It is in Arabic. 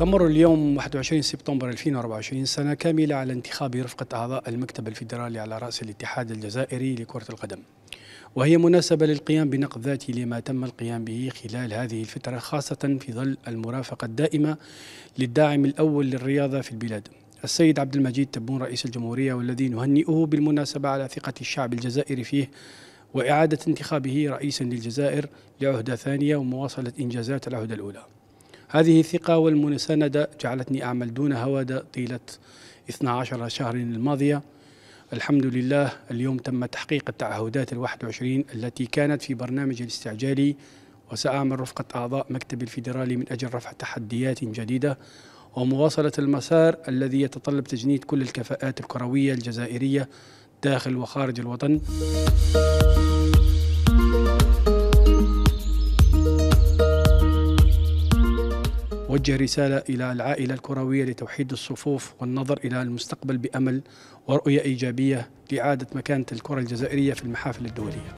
تمر اليوم 21 سبتمبر 2024 سنة كاملة على انتخاب رفقة أعضاء المكتب الفيدرالي على رأس الاتحاد الجزائري لكرة القدم، وهي مناسبة للقيام بنقد ذاتي لما تم القيام به خلال هذه الفترة، خاصة في ظل المرافقة الدائمة للداعم الأول للرياضة في البلاد السيد عبد المجيد تبون رئيس الجمهورية، والذي نهنئه بالمناسبة على ثقة الشعب الجزائري فيه وإعادة انتخابه رئيسا للجزائر لعهدة ثانية ومواصلة إنجازات العهدة الأولى. هذه الثقة والمساندة جعلتني أعمل دون هوادة طيلة 12 شهر الماضية. الحمد لله اليوم تم تحقيق التعهدات 21 التي كانت في برنامج الاستعجالي، وسأعمل رفقة أعضاء مكتب الفيدرالي من أجل رفع تحديات جديدة ومواصلة المسار الذي يتطلب تجنيد كل الكفاءات الكروية الجزائرية داخل وخارج الوطن. وجه رسالة إلى العائلة الكروية لتوحيد الصفوف والنظر إلى المستقبل بأمل ورؤية إيجابية لإعادة مكانة الكرة الجزائرية في المحافل الدولية.